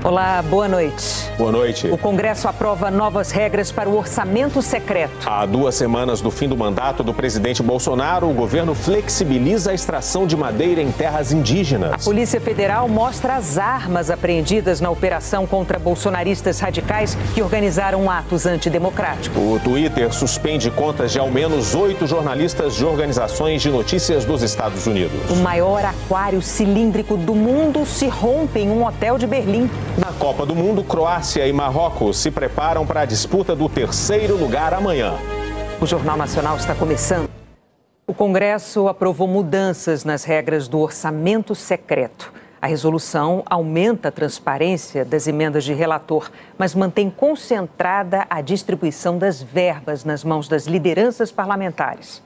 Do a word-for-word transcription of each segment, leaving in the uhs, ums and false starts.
Olá, boa noite. Boa noite. O Congresso aprova novas regras para o orçamento secreto. Há duas semanas do fim do mandato do presidente Bolsonaro, o governo flexibiliza a extração de madeira em terras indígenas. A Polícia Federal mostra as armas apreendidas na operação contra bolsonaristas radicais que organizaram atos antidemocráticos. O Twitter suspende contas de ao menos oito jornalistas de organizações de notícias dos Estados Unidos. O maior aquário cilíndrico do mundo se rompe em um hotel de Berlim. Na Copa do Mundo, Croácia e Marrocos se preparam para a disputa do terceiro lugar amanhã. O Jornal Nacional está começando. O Congresso aprovou mudanças nas regras do orçamento secreto. A resolução aumenta a transparência das emendas de relator, mas mantém concentrada a distribuição das verbas nas mãos das lideranças parlamentares.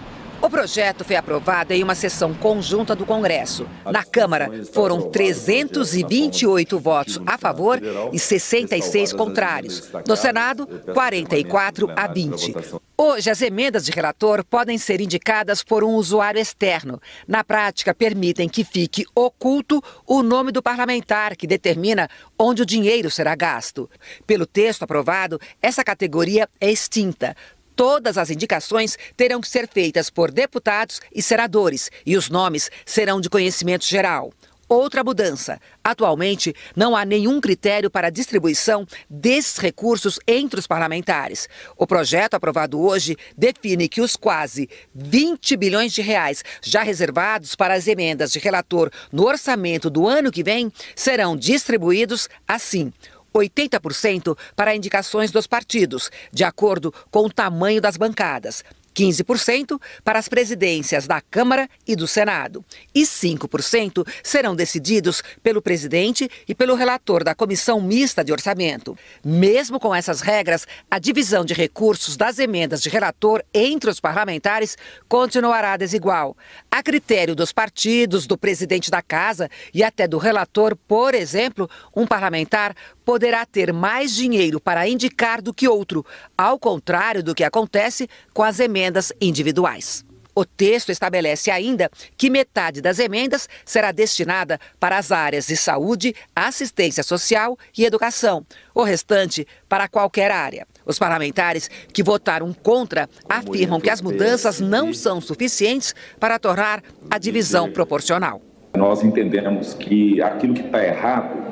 O projeto foi aprovado em uma sessão conjunta do Congresso. Na Câmara, foram trezentos e vinte e oito votos a favor e sessenta e seis contrários. No Senado, quarenta e quatro a vinte. Hoje, as emendas de relator podem ser indicadas por um usuário externo. Na prática, permitem que fique oculto o nome do parlamentar, que determina onde o dinheiro será gasto. Pelo texto aprovado, essa categoria é extinta. Todas as indicações terão que ser feitas por deputados e senadores e os nomes serão de conhecimento geral. Outra mudança. Atualmente, não há nenhum critério para a distribuição desses recursos entre os parlamentares. O projeto aprovado hoje define que os quase vinte bilhões de reais já reservados para as emendas de relator no orçamento do ano que vem serão distribuídos assim. oitenta por cento para indicações dos partidos, de acordo com o tamanho das bancadas. quinze por cento para as presidências da Câmara e do Senado. E cinco por cento serão decididos pelo presidente e pelo relator da Comissão Mista de Orçamento. Mesmo com essas regras, a divisão de recursos das emendas de relator entre os parlamentares continuará desigual. A critério dos partidos, do presidente da Casa e até do relator, por exemplo, um parlamentar poderá ter mais dinheiro para indicar do que outro, ao contrário do que acontece com as emendas individuais. O texto estabelece ainda que metade das emendas será destinada para as áreas de saúde, assistência social e educação, o restante para qualquer área. Os parlamentares que votaram contra afirmam que as mudanças não são suficientes para tornar a divisão proporcional. Nós entendemos que aquilo que está errado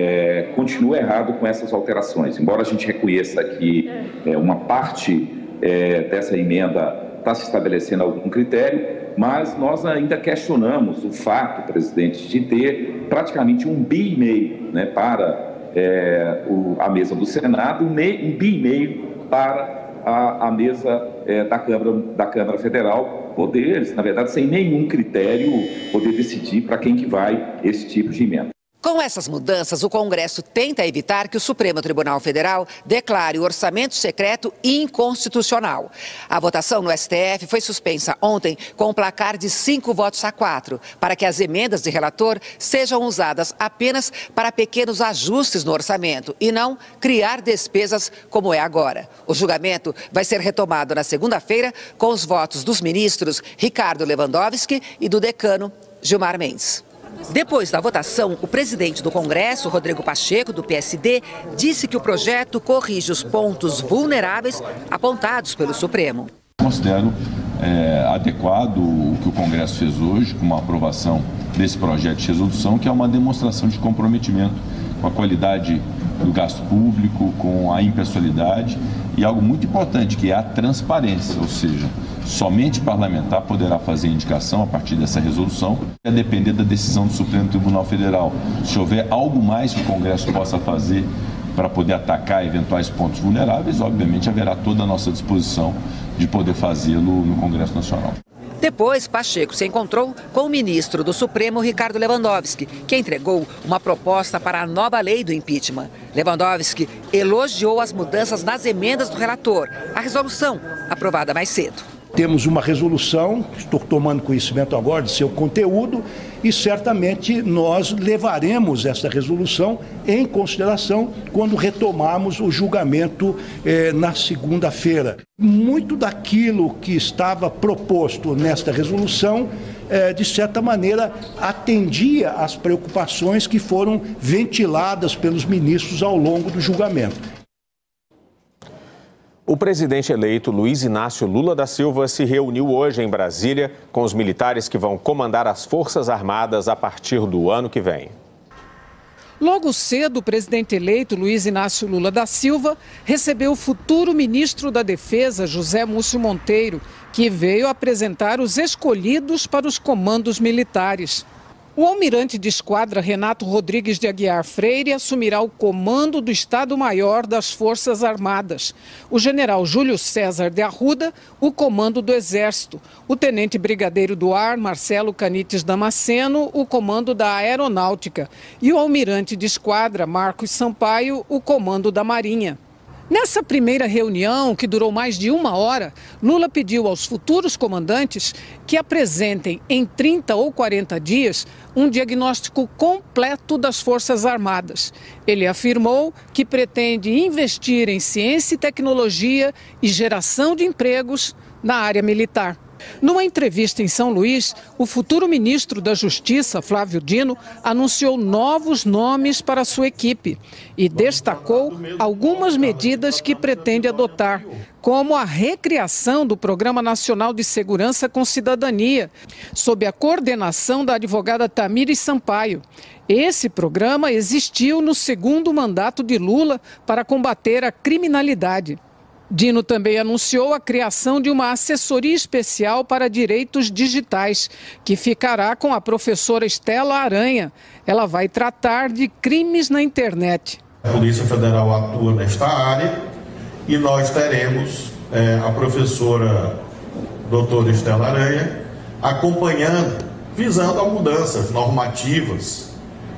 é, continua errado com essas alterações. Embora a gente reconheça que é, uma parte é, dessa emenda está se estabelecendo algum critério, mas nós ainda questionamos o fato, presidente, de ter praticamente um bi e meio, né, para é, o, a mesa do Senado, um, mei, um bi e meio para a, a mesa é, da, Câmara, da Câmara Federal, poder, na verdade, sem nenhum critério, poder decidir para quem que vai esse tipo de emenda. Com essas mudanças, o Congresso tenta evitar que o Supremo Tribunal Federal declare o orçamento secreto inconstitucional. A votação no S T F foi suspensa ontem com um placar de cinco votos a quatro, para que as emendas de relator sejam usadas apenas para pequenos ajustes no orçamento e não criar despesas como é agora. O julgamento vai ser retomado na segunda-feira com os votos dos ministros Ricardo Lewandowski e do decano Gilmar Mendes. Depois da votação, o presidente do Congresso, Rodrigo Pacheco, do P S D, disse que o projeto corrige os pontos vulneráveis apontados pelo Supremo. Considero é, adequado o que o Congresso fez hoje, com a aprovação desse projeto de resolução, que é uma demonstração de comprometimento com a qualidade do gasto público, com a impessoalidade e algo muito importante, que é a transparência, ou seja, somente parlamentar poderá fazer indicação a partir dessa resolução, a depender da decisão do Supremo Tribunal Federal. Se houver algo mais que o Congresso possa fazer para poder atacar eventuais pontos vulneráveis, obviamente haverá toda a nossa disposição de poder fazê-lo no Congresso Nacional. Depois, Pacheco se encontrou com o ministro do Supremo, Ricardo Lewandowski, que entregou uma proposta para a nova lei do impeachment. Lewandowski elogiou as mudanças nas emendas do relator, a resolução aprovada mais cedo. Temos uma resolução, estou tomando conhecimento agora de seu conteúdo, e certamente nós levaremos essa resolução em consideração quando retomarmos o julgamento eh, na segunda-feira. Muito daquilo que estava proposto nesta resolução de certa maneira, atendia às preocupações que foram ventiladas pelos ministros ao longo do julgamento. O presidente eleito Luiz Inácio Lula da Silva se reuniu hoje em Brasília com os militares que vão comandar as Forças Armadas a partir do ano que vem. Logo cedo, o presidente eleito Luiz Inácio Lula da Silva recebeu o futuro ministro da Defesa, José Múcio Monteiro, que veio apresentar os escolhidos para os comandos militares. O almirante de esquadra Renato Rodrigues de Aguiar Freire assumirá o comando do Estado-Maior das Forças Armadas. O general Júlio César de Arruda, o comando do Exército. O tenente brigadeiro do Ar, Marcelo Canites Damasceno, o comando da Aeronáutica. E o almirante de esquadra, Marcos Sampaio, o comando da Marinha. Nessa primeira reunião, que durou mais de uma hora, Lula pediu aos futuros comandantes que apresentem em trinta ou quarenta dias um diagnóstico completo das Forças Armadas. Ele afirmou que pretende investir em ciência e tecnologia e geração de empregos na área militar. Numa entrevista em São Luís, o futuro ministro da Justiça, Flávio Dino, anunciou novos nomes para sua equipe e destacou algumas medidas que pretende adotar, como a recriação do Programa Nacional de Segurança com Cidadania, sob a coordenação da advogada Tamires Sampaio. Esse programa existiu no segundo mandato de Lula para combater a criminalidade. Dino também anunciou a criação de uma assessoria especial para direitos digitais, que ficará com a professora Estela Aranha. Ela vai tratar de crimes na internet. A Polícia Federal atua nesta área e nós teremos é, a professora doutora Estela Aranha acompanhando, visando a mudanças normativas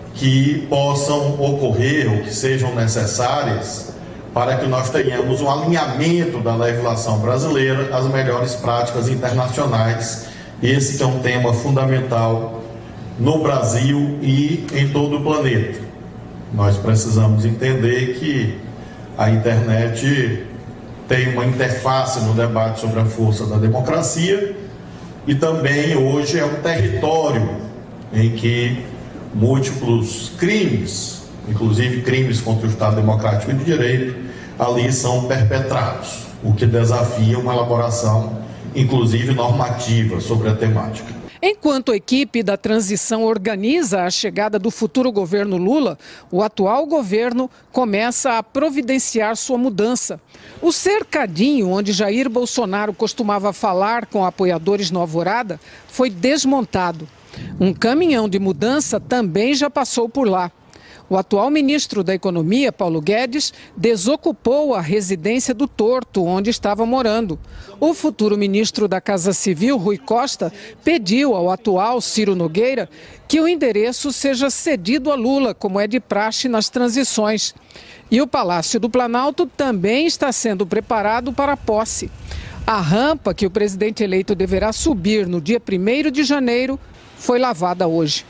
que possam ocorrer ou que sejam necessárias para que nós tenhamos um alinhamento da legislação brasileira às melhores práticas internacionais. Esse que é um tema fundamental no Brasil e em todo o planeta. Nós precisamos entender que a internet tem uma interface no debate sobre a força da democracia e também hoje é um território em que múltiplos crimes, inclusive crimes contra o Estado Democrático de Direito, ali são perpetrados, o que desafia uma elaboração, inclusive normativa, sobre a temática. Enquanto a equipe da transição organiza a chegada do futuro governo Lula, o atual governo começa a providenciar sua mudança. O cercadinho onde Jair Bolsonaro costumava falar com apoiadores no Alvorada foi desmontado. Um caminhão de mudança também já passou por lá. O atual ministro da Economia, Paulo Guedes, desocupou a residência do Torto, onde estava morando. O futuro ministro da Casa Civil, Rui Costa, pediu ao atual Ciro Nogueira que o endereço seja cedido a Lula, como é de praxe nas transições. E o Palácio do Planalto também está sendo preparado para a posse. A rampa que o presidente eleito deverá subir no dia primeiro de janeiro foi lavada hoje.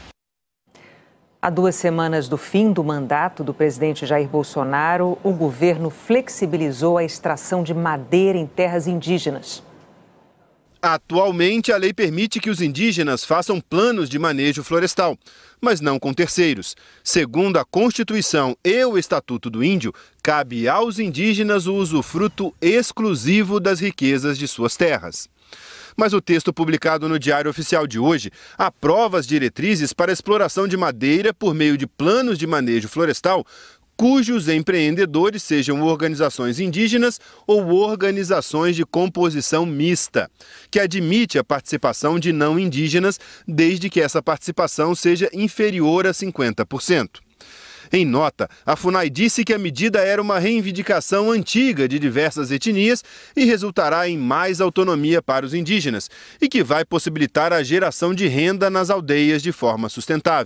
Há duas semanas do fim do mandato do presidente Jair Bolsonaro, o governo flexibilizou a extração de madeira em terras indígenas. Atualmente, a lei permite que os indígenas façam planos de manejo florestal, mas não com terceiros. Segundo a Constituição e o Estatuto do Índio, cabe aos indígenas o usufruto exclusivo das riquezas de suas terras. Mas o texto publicado no Diário Oficial de hoje aprova as diretrizes para a exploração de madeira por meio de planos de manejo florestal, cujos empreendedores sejam organizações indígenas ou organizações de composição mista, que admite a participação de não indígenas, desde que essa participação seja inferior a cinquenta por cento. Em nota, a FUNAI disse que a medida era uma reivindicação antiga de diversas etnias e resultará em mais autonomia para os indígenas e que vai possibilitar a geração de renda nas aldeias de forma sustentável.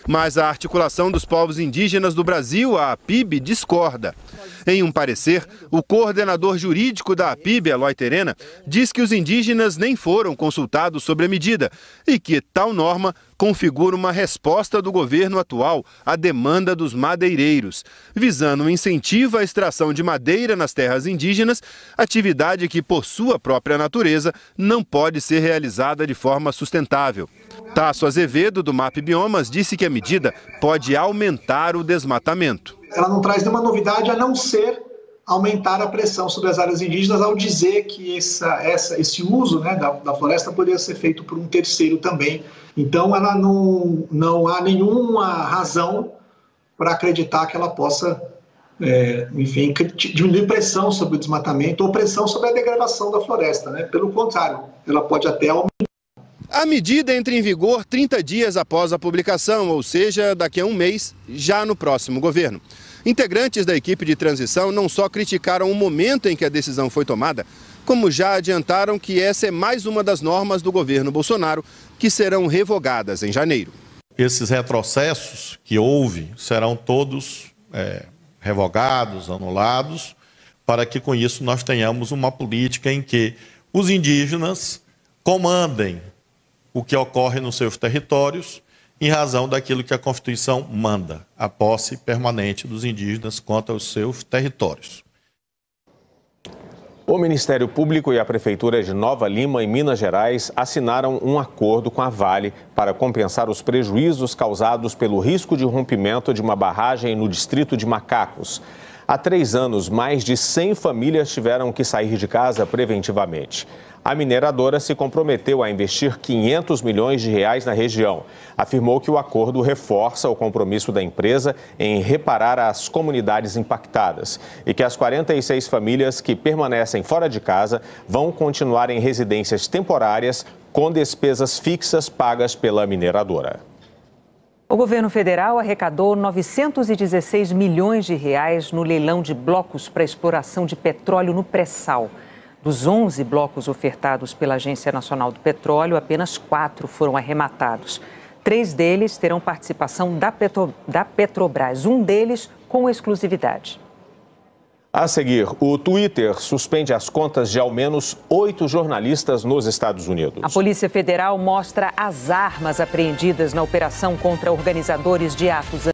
Mas a Articulação dos Povos Indígenas do Brasil, a APIB, discorda. Em um parecer, o coordenador jurídico da APIB, Eloy Terena, diz que os indígenas nem foram consultados sobre a medida e que tal norma configura uma resposta do governo atual à demanda dos madeireiros, visando um incentivo à extração de madeira nas terras indígenas, atividade que, por sua própria natureza, não pode ser realizada de forma sustentável. Tasso Azevedo, do MAP Biomas, disse que a medida pode aumentar o desmatamento. Ela não traz nenhuma novidade a não ser aumentar a pressão sobre as áreas indígenas ao dizer que essa, essa, esse uso, né, da, da floresta poderia ser feito por um terceiro também. Então, ela não, não há nenhuma razão para acreditar que ela possa, é, enfim, diminuir pressão sobre o desmatamento ou pressão sobre a degradação da floresta, né? Pelo contrário, ela pode até aumentar. A medida entra em vigor trinta dias após a publicação, ou seja, daqui a um mês, já no próximo governo. Integrantes da equipe de transição não só criticaram o momento em que a decisão foi tomada, como já adiantaram que essa é mais uma das normas do governo Bolsonaro que serão revogadas em janeiro. Esses retrocessos que houve serão todos é, revogados, anulados, para que com isso nós tenhamos uma política em que os indígenas comandem o que ocorre nos seus territórios, em razão daquilo que a Constituição manda, a posse permanente dos indígenas quanto aos seus territórios. O Ministério Público e a Prefeitura de Nova Lima, em Minas Gerais, assinaram um acordo com a Vale para compensar os prejuízos causados pelo risco de rompimento de uma barragem no distrito de Macacos. Há três anos, mais de cem famílias tiveram que sair de casa preventivamente. A mineradora se comprometeu a investir quinhentos milhões de reais na região. Afirmou que o acordo reforça o compromisso da empresa em reparar as comunidades impactadas e que as quarenta e seis famílias que permanecem fora de casa vão continuar em residências temporárias com despesas fixas pagas pela mineradora. O governo federal arrecadou novecentos e dezesseis milhões de reais no leilão de blocos para exploração de petróleo no pré-sal. Dos onze blocos ofertados pela Agência Nacional do Petróleo, apenas quatro foram arrematados. Três deles terão participação da, Petro... da Petrobras, um deles com exclusividade. A seguir, o Twitter suspende as contas de ao menos oito jornalistas nos Estados Unidos. A Polícia Federal mostra as armas apreendidas na operação contra organizadores de atos.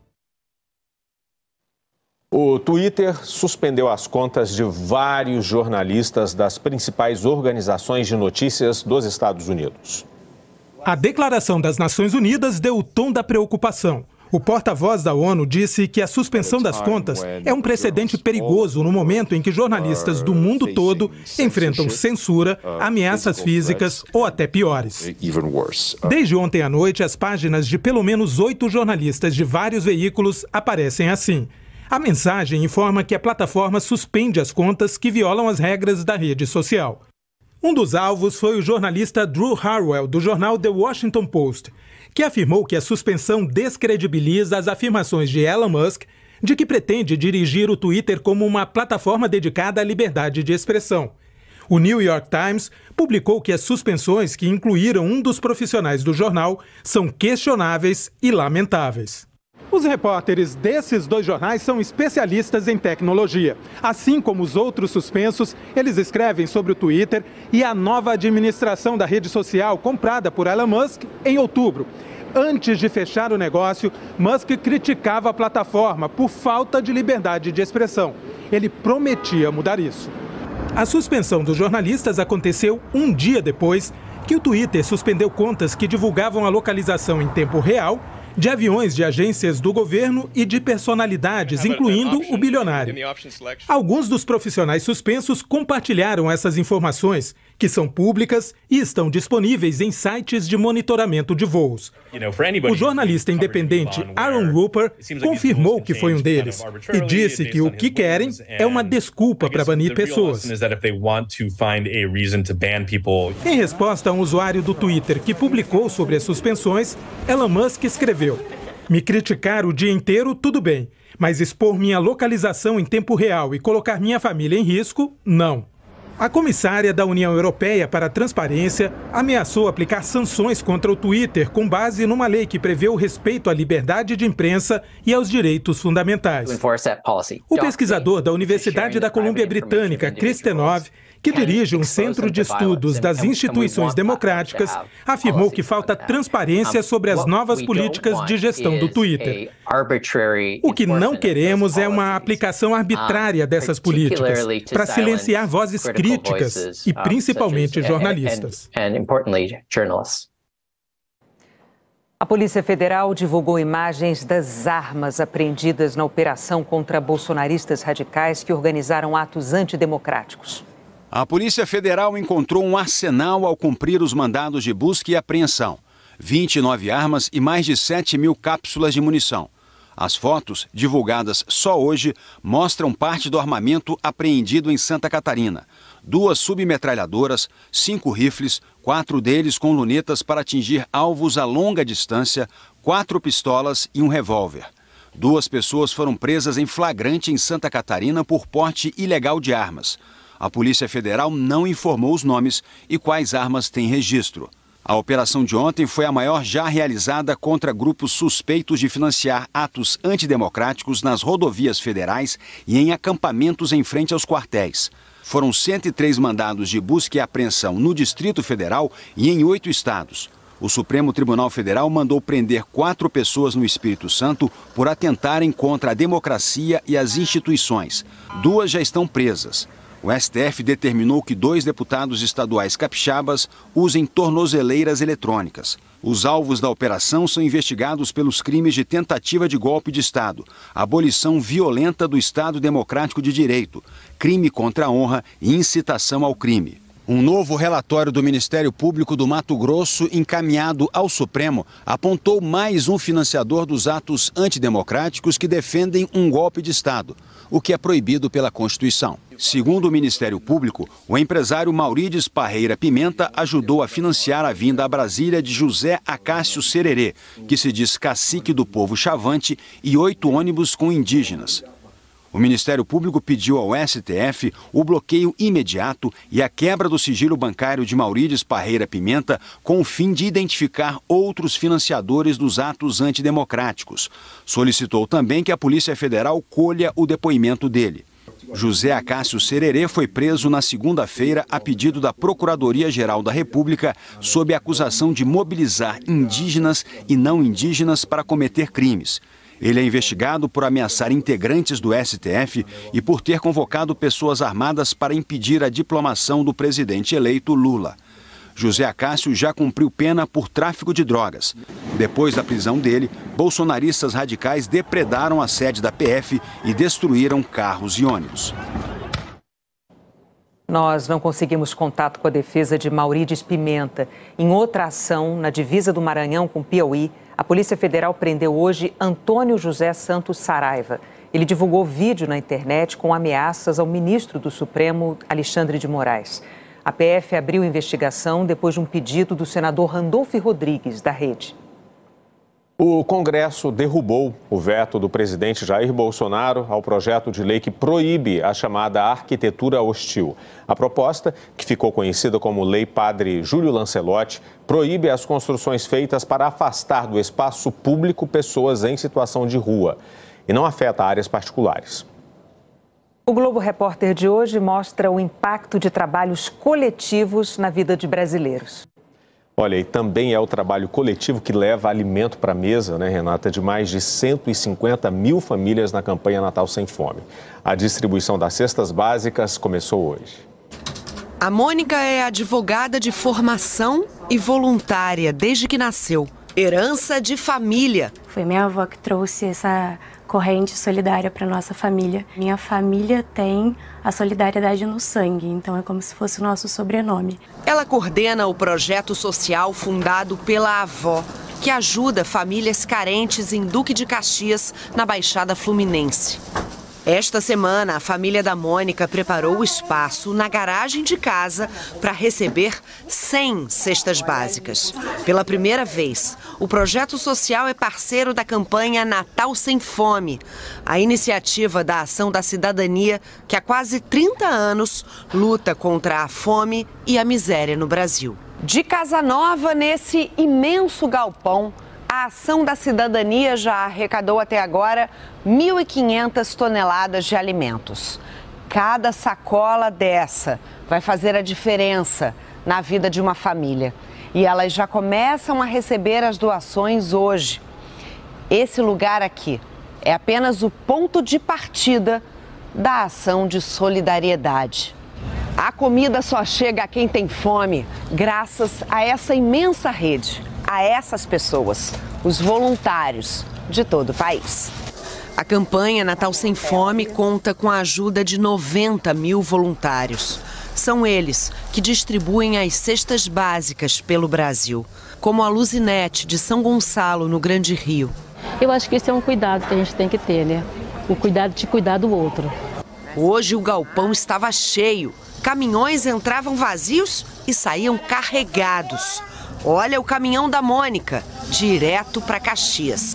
O Twitter suspendeu as contas de vários jornalistas das principais organizações de notícias dos Estados Unidos. A declaração das Nações Unidas deu o tom da preocupação. O porta-voz da ONU disse que a suspensão das contas é um precedente perigoso no momento em que jornalistas do mundo todo enfrentam censura, ameaças físicas ou até piores. Desde ontem à noite, as páginas de pelo menos oito jornalistas de vários veículos aparecem assim. A mensagem informa que a plataforma suspende as contas que violam as regras da rede social. Um dos alvos foi o jornalista Drew Harwell, do jornal The Washington Post, que afirmou que a suspensão descredibiliza as afirmações de Elon Musk de que pretende dirigir o Twitter como uma plataforma dedicada à liberdade de expressão. O New York Times publicou que as suspensões que incluíram um dos profissionais do jornal são questionáveis e lamentáveis. Os repórteres desses dois jornais são especialistas em tecnologia. Assim como os outros suspensos, eles escrevem sobre o Twitter e a nova administração da rede social comprada por Elon Musk em outubro. Antes de fechar o negócio, Musk criticava a plataforma por falta de liberdade de expressão. Ele prometia mudar isso. A suspensão dos jornalistas aconteceu um dia depois que o Twitter suspendeu contas que divulgavam a localização em tempo real de aviões de agências do governo e de personalidades, incluindo o bilionário. Alguns dos profissionais suspensos compartilharam essas informações, que são públicas e estão disponíveis em sites de monitoramento de voos. O jornalista independente Aaron Rupert confirmou que foi um deles e disse que o que querem é uma desculpa para banir pessoas. Em resposta a um usuário do Twitter que publicou sobre as suspensões, Elon Musk escreveu: "Me criticar o dia inteiro, tudo bem, mas expor minha localização em tempo real e colocar minha família em risco, não." A comissária da União Europeia para a Transparência ameaçou aplicar sanções contra o Twitter com base numa lei que prevê o respeito à liberdade de imprensa e aos direitos fundamentais. O pesquisador da Universidade da Colômbia Britânica, Chris Tenov, que dirige um centro de estudos das instituições democráticas, afirmou que falta transparência sobre as novas políticas de gestão do Twitter. O que não queremos é uma aplicação arbitrária dessas políticas para silenciar vozes críticas e principalmente jornalistas. A Polícia Federal divulgou imagens das armas apreendidas na operação contra bolsonaristas radicais que organizaram atos antidemocráticos. A Polícia Federal encontrou um arsenal ao cumprir os mandados de busca e apreensão. vinte e nove armas e mais de sete mil cápsulas de munição. As fotos, divulgadas só hoje, mostram parte do armamento apreendido em Santa Catarina. Duas submetralhadoras, cinco rifles, quatro deles com lunetas para atingir alvos a longa distância, quatro pistolas e um revólver. Duas pessoas foram presas em flagrante em Santa Catarina por porte ilegal de armas. A Polícia Federal não informou os nomes e quais armas têm registro. A operação de ontem foi a maior já realizada contra grupos suspeitos de financiar atos antidemocráticos nas rodovias federais e em acampamentos em frente aos quartéis. Foram cento e três mandados de busca e apreensão no Distrito Federal e em oito estados. O Supremo Tribunal Federal mandou prender quatro pessoas no Espírito Santo por atentarem contra a democracia e as instituições. Duas já estão presas. O S T F determinou que dois deputados estaduais capixabas usem tornozeleiras eletrônicas. Os alvos da operação são investigados pelos crimes de tentativa de golpe de Estado, abolição violenta do Estado Democrático de Direito, crime contra a honra e incitação ao crime. Um novo relatório do Ministério Público do Mato Grosso, encaminhado ao Supremo, apontou mais um financiador dos atos antidemocráticos que defendem um golpe de Estado, o que é proibido pela Constituição. Segundo o Ministério Público, o empresário Maurides Parreira Pimenta ajudou a financiar a vinda a Brasília de José Acácio Sererê, que se diz cacique do povo Chavante, e oito ônibus com indígenas. O Ministério Público pediu ao S T F o bloqueio imediato e a quebra do sigilo bancário de Maurides Parreira Pimenta com o fim de identificar outros financiadores dos atos antidemocráticos. Solicitou também que a Polícia Federal colha o depoimento dele. José Acácio Sererê foi preso na segunda-feira a pedido da Procuradoria-Geral da República sob a acusação de mobilizar indígenas e não indígenas para cometer crimes. Ele é investigado por ameaçar integrantes do S T F e por ter convocado pessoas armadas para impedir a diplomação do presidente eleito Lula. José Acácio já cumpriu pena por tráfico de drogas. Depois da prisão dele, bolsonaristas radicais depredaram a sede da P F e destruíram carros e ônibus. Nós não conseguimos contato com a defesa de Maurides Pimenta. Em outra ação, na divisa do Maranhão com Piauí, a Polícia Federal prendeu hoje Antônio José Santos Saraiva. Ele divulgou vídeo na internet com ameaças ao ministro do Supremo, Alexandre de Moraes. A P F abriu investigação depois de um pedido do senador Randolfo Rodrigues, da Rede. O Congresso derrubou o veto do presidente Jair Bolsonaro ao projeto de lei que proíbe a chamada arquitetura hostil. A proposta, que ficou conhecida como Lei Padre Júlio Lancelotti, proíbe as construções feitas para afastar do espaço público pessoas em situação de rua e não afeta áreas particulares. O Globo Repórter de hoje mostra o impacto de trabalhos coletivos na vida de brasileiros. Olha, e também é o trabalho coletivo que leva alimento para a mesa, né, Renata, de mais de cento e cinquenta mil famílias na campanha Natal Sem Fome. A distribuição das cestas básicas começou hoje. A Mônica é advogada de formação e voluntária desde que nasceu. Herança de família. Foi minha avó que trouxe essa corrente solidária para nossa família. Minha família tem a solidariedade no sangue, então é como se fosse o nosso sobrenome. Ela coordena o projeto social fundado pela avó, que ajuda famílias carentes em Duque de Caxias, na Baixada Fluminense. Esta semana, a família da Mônica preparou o espaço na garagem de casa para receber cem cestas básicas. Pela primeira vez, o projeto social é parceiro da campanha Natal Sem Fome, a iniciativa da Ação da Cidadania que há quase trinta anos luta contra a fome e a miséria no Brasil. De Casa Nova, nesse imenso galpão, a Ação da Cidadania já arrecadou até agora mil e quinhentas toneladas de alimentos. Cada sacola dessa vai fazer a diferença na vida de uma família. E elas já começam a receber as doações hoje. Esse lugar aqui é apenas o ponto de partida da ação de solidariedade. A comida só chega a quem tem fome, graças a essa imensa rede. A essas pessoas, os voluntários de todo o país. A campanha Natal Sem Fome conta com a ajuda de noventa mil voluntários. São eles que distribuem as cestas básicas pelo Brasil, como a Luzinete, de São Gonçalo, no Grande Rio. Eu acho que esse é um cuidado que a gente tem que ter, né? O cuidado de cuidar do outro. Hoje o galpão estava cheio. Caminhões entravam vazios e saíam carregados. Olha o caminhão da Mônica, direto para Caxias.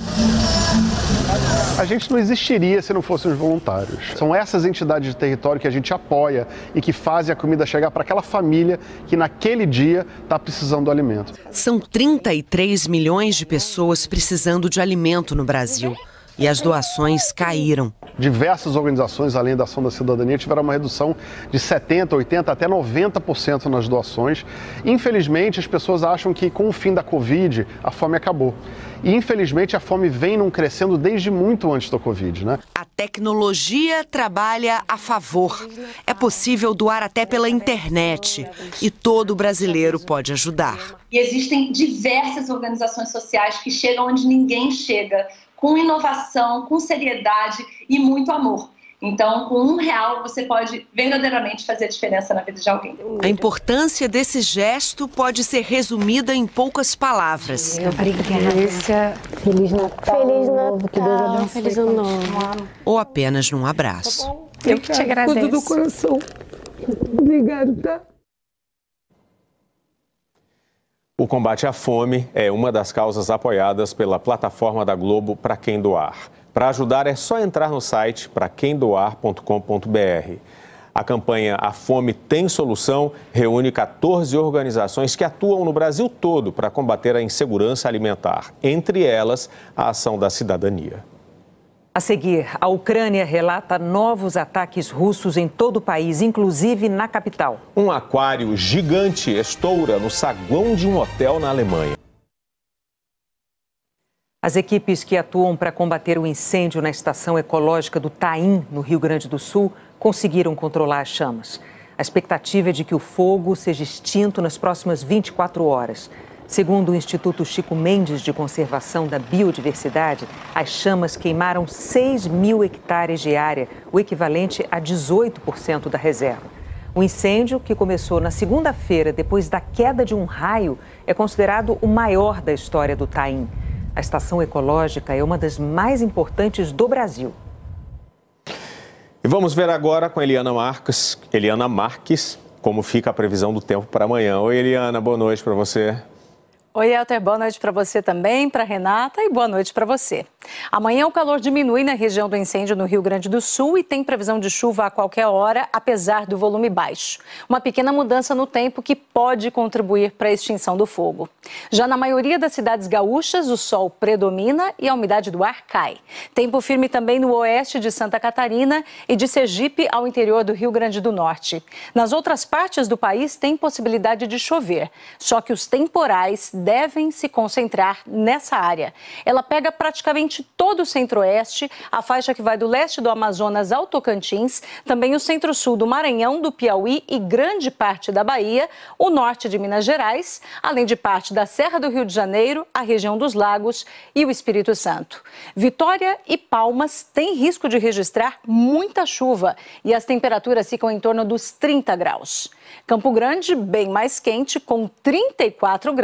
A gente não existiria se não fossem os voluntários. São essas entidades de território que a gente apoia e que fazem a comida chegar para aquela família que naquele dia está precisando do alimento. São trinta e três milhões de pessoas precisando de alimento no Brasil. E as doações caíram. Diversas organizações, além da Ação da Cidadania, tiveram uma redução de setenta por cento, oitenta por cento, até noventa por cento nas doações. Infelizmente, as pessoas acham que com o fim da Covid, a fome acabou. E infelizmente, a fome vem não crescendo desde muito antes da Covid, né? A tecnologia trabalha a favor. É possível doar até pela internet. E todo brasileiro pode ajudar. E existem diversas organizações sociais que chegam onde ninguém chega, com inovação, com seriedade e muito amor. Então, com um real, você pode verdadeiramente fazer a diferença na vida de alguém. A importância desse gesto pode ser resumida em poucas palavras. Obrigada. Feliz Natal. Feliz Natal. Que Deus abençoe. Feliz Ano Novo. Ou apenas num abraço. Eu que te agradeço. Tudo do coração. Obrigado, tá? O combate à fome é uma das causas apoiadas pela plataforma da Globo Pra Quem Doar. Para ajudar é só entrar no site pra quem doar ponto com ponto br. A campanha A Fome Tem Solução reúne quatorze organizações que atuam no Brasil todo para combater a insegurança alimentar, entre elas a Ação da Cidadania. A seguir, a Ucrânia relata novos ataques russos em todo o país, inclusive na capital. Um aquário gigante estoura no saguão de um hotel na Alemanha. As equipes que atuam para combater o incêndio na estação ecológica do Taim, no Rio Grande do Sul, conseguiram controlar as chamas. A expectativa é de que o fogo seja extinto nas próximas vinte e quatro horas. Segundo o Instituto Chico Mendes de Conservação da Biodiversidade, as chamas queimaram seis mil hectares de área, o equivalente a dezoito por cento da reserva. O incêndio, que começou na segunda-feira, depois da queda de um raio, é considerado o maior da história do Taim. A estação ecológica é uma das mais importantes do Brasil. E vamos ver agora com Eliana Marques, Eliana Marques, como fica a previsão do tempo para amanhã. Oi, Eliana, boa noite para você. Oi, Elter, boa noite para você também, para Renata e boa noite para você. Amanhã o calor diminui na região do incêndio no Rio Grande do Sul e tem previsão de chuva a qualquer hora, apesar do volume baixo. Uma pequena mudança no tempo que pode contribuir para a extinção do fogo. Já na maioria das cidades gaúchas, o sol predomina e a umidade do ar cai. Tempo firme também no oeste de Santa Catarina e de Sergipe ao interior do Rio Grande do Norte. Nas outras partes do país tem possibilidade de chover, só que os temporais devem se concentrar nessa área. Ela pega praticamente todo o centro-oeste, a faixa que vai do leste do Amazonas ao Tocantins, também o centro-sul do Maranhão, do Piauí e grande parte da Bahia, o norte de Minas Gerais, além de parte da Serra do Rio de Janeiro, a região dos Lagos e o Espírito Santo. Vitória e Palmas têm risco de registrar muita chuva e as temperaturas ficam em torno dos trinta graus. Campo Grande, bem mais quente, com trinta e quatro graus,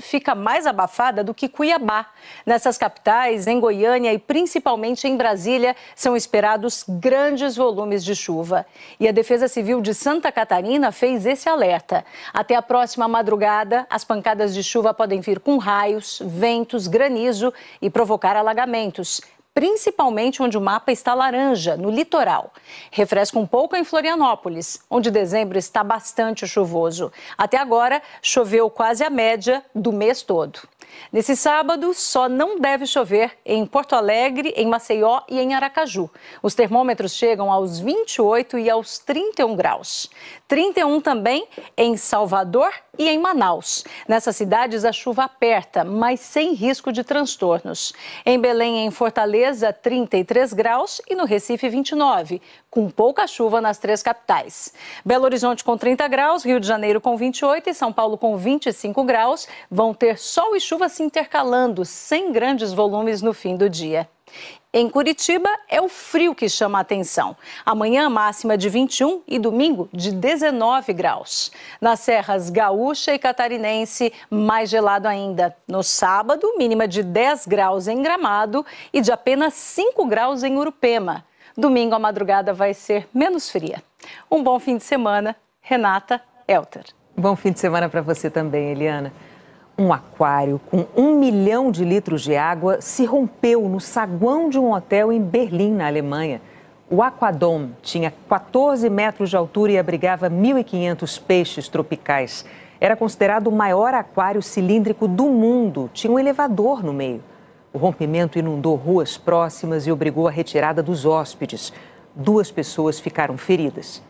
fica mais abafada do que Cuiabá. Nessas capitais, em Goiânia e principalmente em Brasília, são esperados grandes volumes de chuva. E a Defesa Civil de Santa Catarina fez esse alerta. Até a próxima madrugada, as pancadas de chuva podem vir com raios, ventos, granizo e provocar alagamentos, principalmente onde o mapa está laranja, no litoral. Refresca um pouco em Florianópolis, onde dezembro está bastante chuvoso. Até agora, choveu quase a média do mês todo. Nesse sábado, só não deve chover em Porto Alegre, em Maceió e em Aracaju. Os termômetros chegam aos vinte e oito e aos trinta e um graus. trinta e um também em Salvador e em Manaus. Nessas cidades, a chuva aperta, mas sem risco de transtornos. Em Belém e em Fortaleza, trinta e três graus e no Recife, vinte e nove, com pouca chuva nas três capitais. Belo Horizonte com trinta graus, Rio de Janeiro com vinte e oito e São Paulo com vinte e cinco graus. Vão ter sol e chuva se intercalando, sem grandes volumes no fim do dia. Em Curitiba, é o frio que chama a atenção. Amanhã, máxima de vinte e um e domingo de dezenove graus. Nas serras gaúcha e catarinense, mais gelado ainda. No sábado, mínima de dez graus em Gramado e de apenas cinco graus em Urupema. Domingo, a madrugada vai ser menos fria. Um bom fim de semana. Renata Elter. Bom fim de semana para você também, Eliana. Um aquário com um milhão de litros de água se rompeu no saguão de um hotel em Berlim, na Alemanha. O Aquadome tinha quatorze metros de altura e abrigava mil e quinhentos peixes tropicais. Era considerado o maior aquário cilíndrico do mundo. Tinha um elevador no meio. O rompimento inundou ruas próximas e obrigou a retirada dos hóspedes. Duas pessoas ficaram feridas.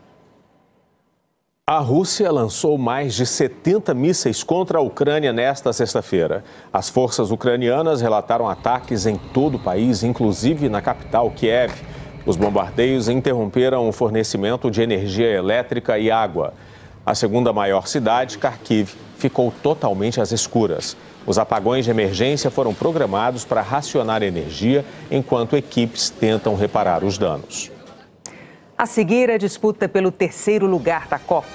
A Rússia lançou mais de setenta mísseis contra a Ucrânia nesta sexta-feira. As forças ucranianas relataram ataques em todo o país, inclusive na capital, Kiev. Os bombardeios interromperam o fornecimento de energia elétrica e água. A segunda maior cidade, Kharkiv, ficou totalmente às escuras. Os apagões de emergência foram programados para racionar energia, enquanto equipes tentam reparar os danos. A seguir, a disputa pelo terceiro lugar da Copa.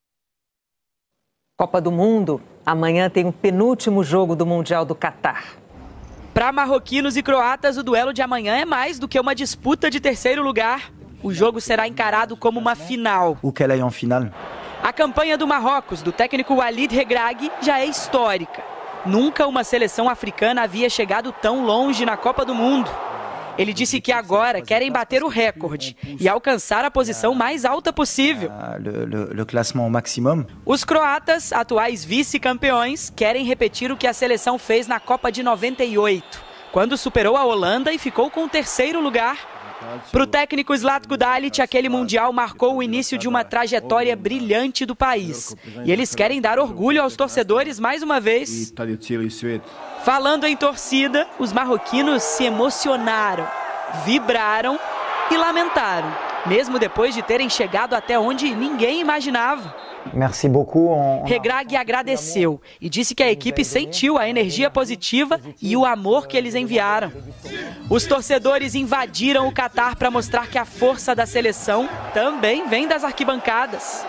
Copa do Mundo. Amanhã tem o penúltimo jogo do Mundial do Catar. Para marroquinos e croatas, o duelo de amanhã é mais do que uma disputa de terceiro lugar. O jogo será encarado como uma final. O que é uma final? A campanha do Marrocos, do técnico Walid Regragui, já é histórica. Nunca uma seleção africana havia chegado tão longe na Copa do Mundo. Ele disse que agora querem bater o recorde e alcançar a posição mais alta possível. Os croatas, atuais vice-campeões, querem repetir o que a seleção fez na Copa de noventa e oito, quando superou a Holanda e ficou com o terceiro lugar. Para o técnico Zlatko Dalic, aquele Mundial marcou o início de uma trajetória brilhante do país. E eles querem dar orgulho aos torcedores mais uma vez. Falando em torcida, os marroquinos se emocionaram, vibraram e lamentaram, mesmo depois de terem chegado até onde ninguém imaginava. Merci beaucoup. Regragui agradeceu e disse que a equipe sentiu a energia positiva e o amor que eles enviaram. Os torcedores invadiram o Catar para mostrar que a força da seleção também vem das arquibancadas.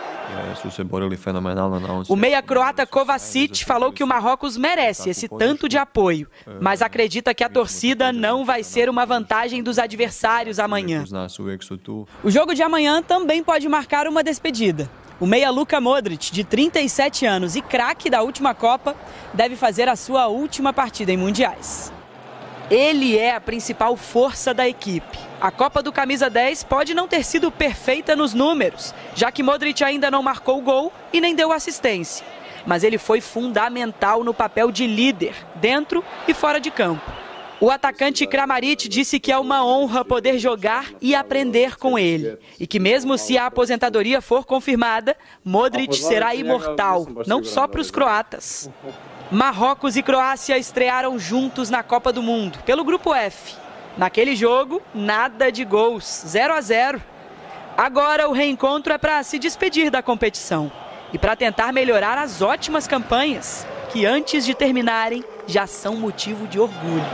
O meia croata Kovacic falou que o Marrocos merece esse tanto de apoio, mas acredita que a torcida não vai ser uma vantagem dos adversários amanhã. O jogo de amanhã também pode marcar uma despedida. O meia Luka Modric, de trinta e sete anos e craque da última Copa, deve fazer a sua última partida em mundiais. Ele é a principal força da equipe. A Copa do Camisa dez pode não ter sido perfeita nos números, já que Modric ainda não marcou gol e nem deu assistência. Mas ele foi fundamental no papel de líder, dentro e fora de campo. O atacante Kramaric disse que é uma honra poder jogar e aprender com ele. E que mesmo se a aposentadoria for confirmada, Modric será imortal, não só para os croatas. Marrocos e Croácia estrearam juntos na Copa do Mundo, pelo Grupo F. Naquele jogo, nada de gols, zero a zero. Agora o reencontro é para se despedir da competição e para tentar melhorar as ótimas campanhas, que antes de terminarem já são motivo de orgulho.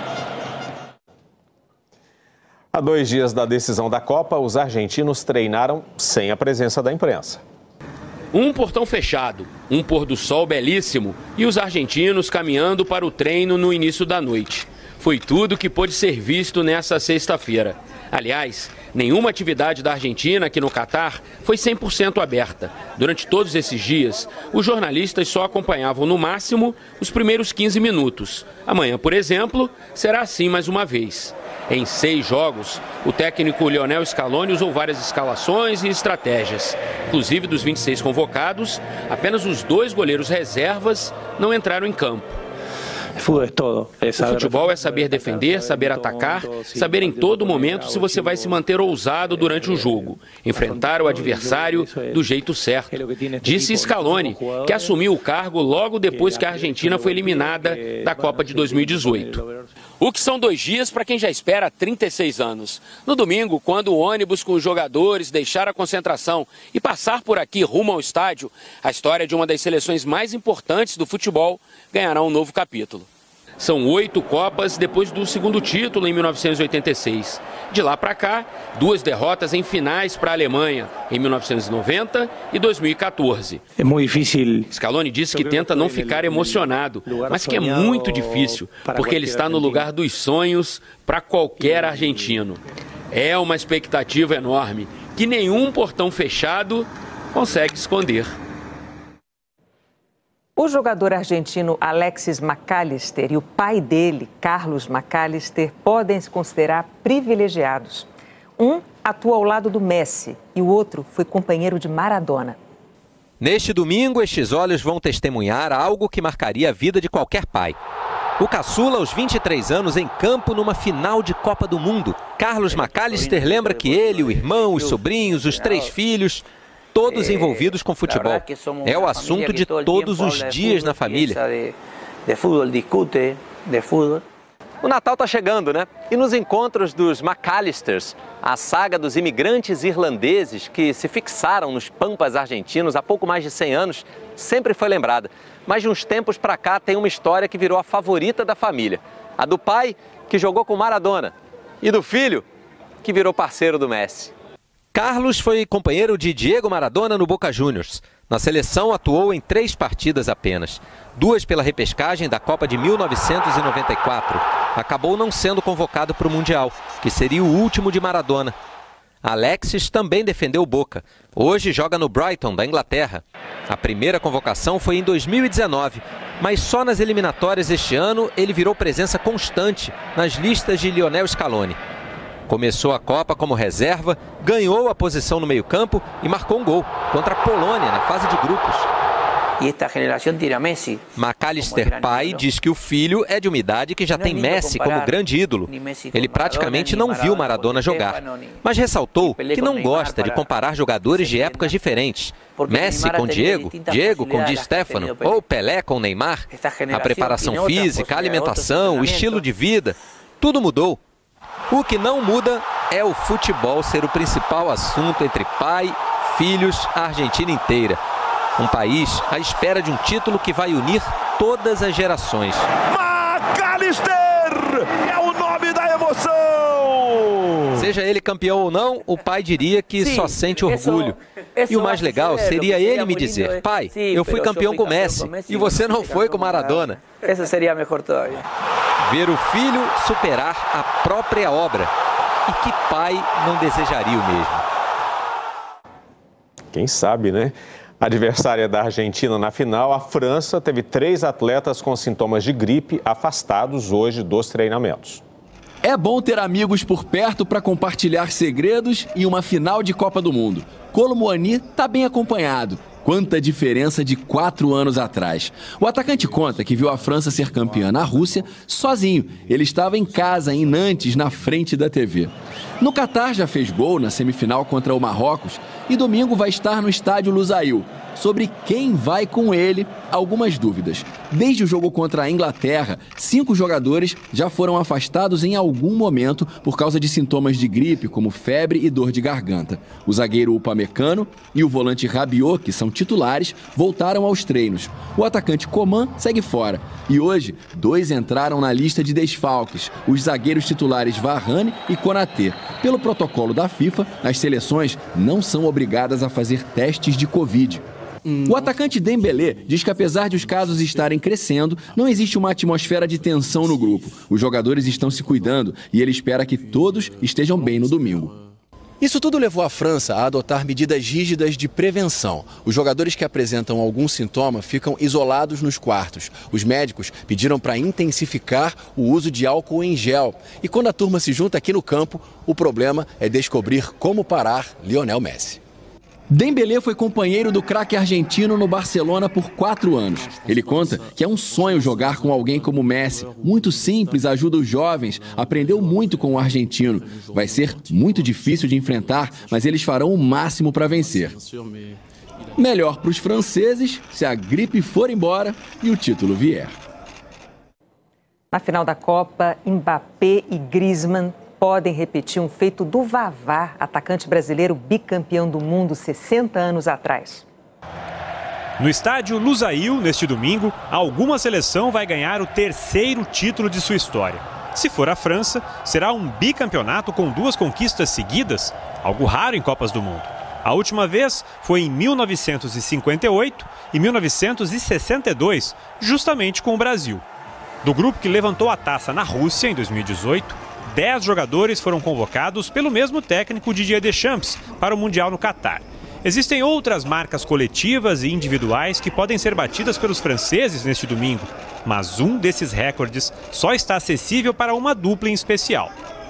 Há dois dias da decisão da Copa, os argentinos treinaram sem a presença da imprensa. Um portão fechado, um pôr do sol belíssimo e os argentinos caminhando para o treino no início da noite. Foi tudo que pôde ser visto nessa sexta-feira. Aliás, nenhuma atividade da Argentina aqui no Catar foi cem por cento aberta. Durante todos esses dias, os jornalistas só acompanhavam no máximo os primeiros quinze minutos. Amanhã, por exemplo, será assim mais uma vez. Em seis jogos, o técnico Lionel Scaloni usou várias escalações e estratégias. Inclusive, dos vinte e seis convocados, apenas os dois goleiros reservas não entraram em campo. O futebol é saber defender, saber atacar, saber em todo momento se você vai se manter ousado durante o jogo, enfrentar o adversário do jeito certo, disse Scaloni, que assumiu o cargo logo depois que a Argentina foi eliminada da Copa de dois mil e dezoito. O que são dois dias para quem já espera há trinta e seis anos. No domingo, quando o ônibus com os jogadores deixar a concentração e passar por aqui rumo ao estádio, a história de uma das seleções mais importantes do futebol ganhará um novo capítulo. São oito Copas depois do segundo título em mil novecentos e oitenta e seis. De lá para cá, duas derrotas em finais para a Alemanha, em mil novecentos e noventa e dois mil e quatorze. É muito difícil. Scaloni disse que tenta não ficar emocionado, mas que é muito difícil, porque ele está no lugar dos sonhos para qualquer argentino. É uma expectativa enorme, que nenhum portão fechado consegue esconder. O jogador argentino Alexis McAllister e o pai dele, Carlos McAllister, podem se considerar privilegiados. Um atua ao lado do Messi e o outro foi companheiro de Maradona. Neste domingo, estes olhos vão testemunhar algo que marcaria a vida de qualquer pai. O caçula, aos vinte e três anos, em campo numa final de Copa do Mundo. Carlos McAllister lembra que ele, o irmão, os sobrinhos, os três filhos, todos envolvidos com futebol. É o assunto de todos os dias na família. O Natal está chegando, né? E nos encontros dos McAllisters, a saga dos imigrantes irlandeses que se fixaram nos pampas argentinos há pouco mais de cem anos, sempre foi lembrada. Mas de uns tempos para cá tem uma história que virou a favorita da família. A do pai, que jogou com Maradona, e do filho, que virou parceiro do Messi. Carlos foi companheiro de Diego Maradona no Boca Juniors. Na seleção atuou em três partidas apenas. Duas pela repescagem da Copa de mil novecentos e noventa e quatro. Acabou não sendo convocado para o Mundial, que seria o último de Maradona. Alexis também defendeu o Boca. Hoje joga no Brighton, da Inglaterra. A primeira convocação foi em dois mil e dezenove, mas só nas eliminatórias este ano ele virou presença constante nas listas de Lionel Scaloni. Começou a Copa como reserva, ganhou a posição no meio-campo e marcou um gol contra a Polônia na fase de grupos. McAllister pai diz que o filho é de uma idade que já tem Messi como grande ídolo. Ele praticamente não viu Maradona jogar, mas ressaltou que não gosta de comparar jogadores de épocas diferentes. Messi com Diego, Diego com Di Stefano ou Pelé com Neymar. A preparação física, a alimentação, o estilo de vida, tudo mudou. O que não muda é o futebol ser o principal assunto entre pai, filhos, a Argentina inteira. Um país à espera de um título que vai unir todas as gerações. McAllister é o nome da emoção! Seja ele campeão ou não, o pai diria que Sim, só sente orgulho. Isso, e o mais legal seria ele me dizer: pai, eu fui campeão com Messi e você não foi com Maradona. Isso seria melhor todavía. Ver o filho superar a própria obra. E que pai não desejaria o mesmo? Quem sabe, né? Adversária da Argentina na final, a França teve três atletas com sintomas de gripe afastados hoje dos treinamentos. É bom ter amigos por perto para compartilhar segredos em uma final de Copa do Mundo. Kolo Muani está bem acompanhado. Quanta diferença de quatro anos atrás. O atacante conta que viu a França ser campeã na Rússia sozinho. Ele estava em casa, em Nantes, na frente da T V. No Catar já fez gol na semifinal contra o Marrocos e domingo vai estar no estádio Lusail. Sobre quem vai com ele, algumas dúvidas. Desde o jogo contra a Inglaterra, cinco jogadores já foram afastados em algum momento por causa de sintomas de gripe, como febre e dor de garganta. O zagueiro Upamecano e o volante Rabiot, que são titulares, voltaram aos treinos. O atacante Coman segue fora. E hoje, dois entraram na lista de desfalques, os zagueiros titulares Varane e Konaté. Pelo protocolo da FIFA, as seleções não são obrigadas a fazer testes de Covid. O atacante Dembélé diz que apesar de os casos estarem crescendo, não existe uma atmosfera de tensão no grupo. Os jogadores estão se cuidando e ele espera que todos estejam bem no domingo. Isso tudo levou a França a adotar medidas rígidas de prevenção. Os jogadores que apresentam algum sintoma ficam isolados nos quartos. Os médicos pediram para intensificar o uso de álcool em gel. E quando a turma se junta aqui no campo, o problema é descobrir como parar Lionel Messi. Dembélé foi companheiro do craque argentino no Barcelona por quatro anos. Ele conta que é um sonho jogar com alguém como Messi. Muito simples, ajuda os jovens, aprendeu muito com o argentino. Vai ser muito difícil de enfrentar, mas eles farão o máximo para vencer. Melhor para os franceses se a gripe for embora e o título vier. Na final da Copa, Mbappé e Griezmann podem repetir um feito do Vavá, atacante brasileiro bicampeão do mundo sessenta anos atrás. No estádio Lusail, neste domingo, alguma seleção vai ganhar o terceiro título de sua história. Se for a França, será um bicampeonato com duas conquistas seguidas, algo raro em Copas do Mundo. A última vez foi em mil novecentos e cinquenta e oito e mil novecentos e sessenta e dois, justamente com o Brasil. Do grupo que levantou a taça na Rússia em dois mil e dezoito, dez jogadores foram convocados pelo mesmo técnico Didier Deschamps para o Mundial no Catar. Existem outras marcas coletivas e individuais que podem ser batidas pelos franceses neste domingo, mas um desses recordes só está acessível para uma dupla em especial.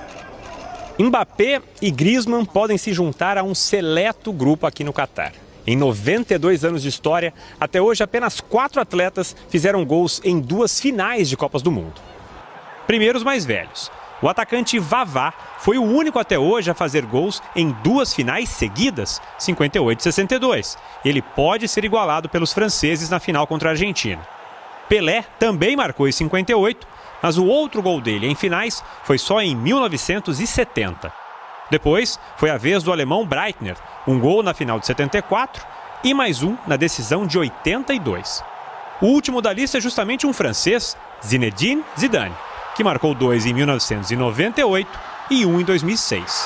Mbappé e Griezmann podem se juntar a um seleto grupo aqui no Catar. Em noventa e dois anos de história, até hoje apenas quatro atletas fizeram gols em duas finais de Copas do Mundo. Primeiro os mais velhos. O atacante Vavá foi o único até hoje a fazer gols em duas finais seguidas, cinquenta e oito e sessenta e dois. Ele pode ser igualado pelos franceses na final contra a Argentina. Pelé também marcou em cinquenta e oito, mas o outro gol dele em finais foi só em mil novecentos e setenta. Depois foi a vez do alemão Breitner, um gol na final de setenta e quatro e mais um na decisão de oitenta e dois. O último da lista é justamente um francês, Zinedine Zidane, que marcou dois em mil novecentos e noventa e oito e um em dois mil e seis.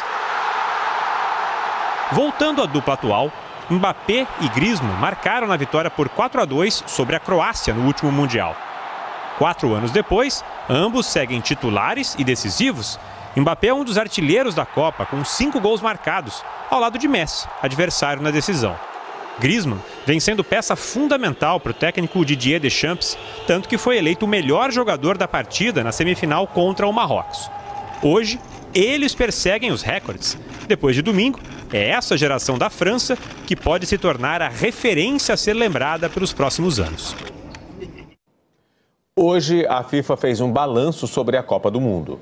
Voltando à dupla atual, Mbappé e Griezmann marcaram na vitória por quatro a dois sobre a Croácia no último Mundial. Quatro anos depois, ambos seguem titulares e decisivos. Mbappé é um dos artilheiros da Copa, com cinco gols marcados, ao lado de Messi, adversário na decisão. Griezmann vem sendo peça fundamental para o técnico Didier Deschamps, tanto que foi eleito o melhor jogador da partida na semifinal contra o Marrocos. Hoje, eles perseguem os recordes. Depois de domingo, é essa geração da França que pode se tornar a referência a ser lembrada pelos próximos anos. Hoje, a FIFA fez um balanço sobre a Copa do Mundo.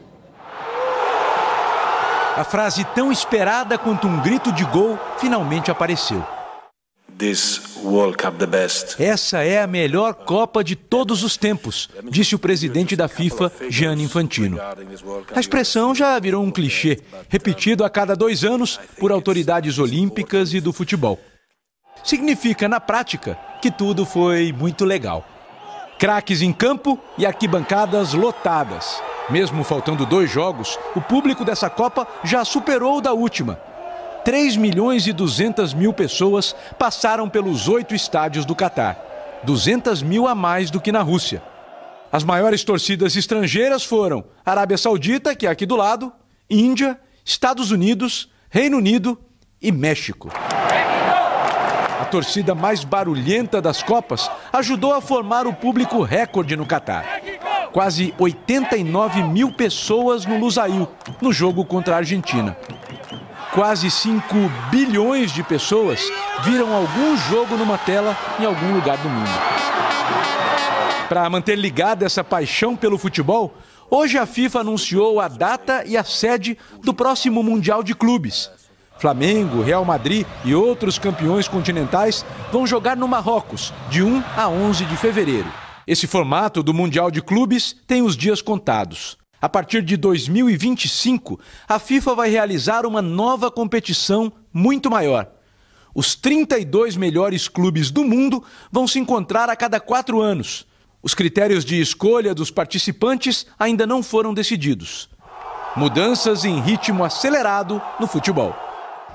A frase tão esperada quanto um grito de gol finalmente apareceu. This World Cup the best. Essa é a melhor Copa de todos os tempos, disse o presidente da FIFA, Gianni Infantino. A expressão já virou um clichê, repetido a cada dois anos por autoridades olímpicas e do futebol. Significa, na prática, que tudo foi muito legal. Craques em campo e arquibancadas lotadas. Mesmo faltando dois jogos, o público dessa Copa já superou o da última. três milhões e duzentas mil pessoas passaram pelos oito estádios do Catar, duzentas mil a mais do que na Rússia. As maiores torcidas estrangeiras foram Arábia Saudita, que é aqui do lado, Índia, Estados Unidos, Reino Unido e México. A torcida mais barulhenta das Copas ajudou a formar o público recorde no Catar. Quase oitenta e nove mil pessoas no Lusail, no jogo contra a Argentina. Quase cinco bilhões de pessoas viram algum jogo numa tela em algum lugar do mundo. Para manter ligada essa paixão pelo futebol, hoje a FIFA anunciou a data e a sede do próximo Mundial de Clubes. Flamengo, Real Madrid e outros campeões continentais vão jogar no Marrocos, de um a onze de fevereiro. Esse formato do Mundial de Clubes tem os dias contados. A partir de dois mil e vinte e cinco, a FIFA vai realizar uma nova competição muito maior. Os trinta e dois melhores clubes do mundo vão se encontrar a cada quatro anos. Os critérios de escolha dos participantes ainda não foram decididos. Mudanças em ritmo acelerado no futebol.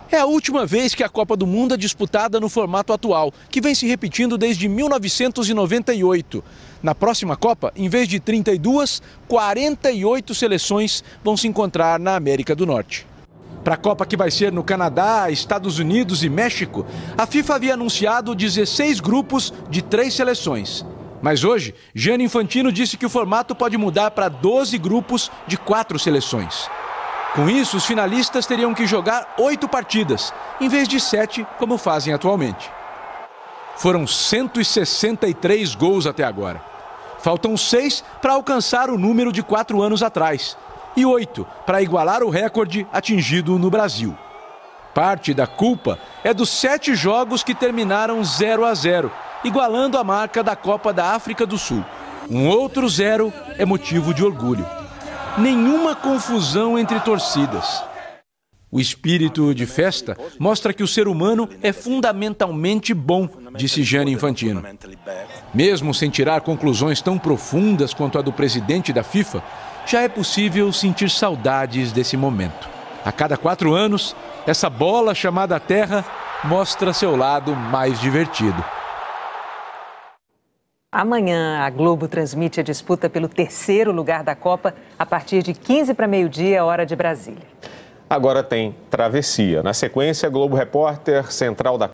É a última vez que a Copa do Mundo é disputada no formato atual, que vem se repetindo desde mil novecentos e noventa e oito. Na próxima Copa, em vez de trinta e duas, quarenta e oito seleções vão se encontrar na América do Norte. Para a Copa que vai ser no Canadá, Estados Unidos e México, a FIFA havia anunciado dezesseis grupos de três seleções. Mas hoje, Gianni Infantino disse que o formato pode mudar para doze grupos de quatro seleções. Com isso, os finalistas teriam que jogar oito partidas, em vez de sete, como fazem atualmente. Foram cento e sessenta e três gols até agora. Faltam seis para alcançar o número de quatro anos atrás e oito para igualar o recorde atingido no Brasil. Parte da culpa é dos sete jogos que terminaram zero a zero, igualando a marca da Copa da África do Sul. Um outro zero é motivo de orgulho. Nenhuma confusão entre torcidas. O espírito de festa mostra que o ser humano é fundamentalmente bom, disse Gianni Infantino. Mesmo sem tirar conclusões tão profundas quanto a do presidente da FIFA, já é possível sentir saudades desse momento. A cada quatro anos, essa bola chamada Terra mostra seu lado mais divertido. Amanhã, a Globo transmite a disputa pelo terceiro lugar da Copa a partir de quinze para meio-dia, hora de Brasília. Agora tem Travessia. Na sequência, Globo Repórter Central da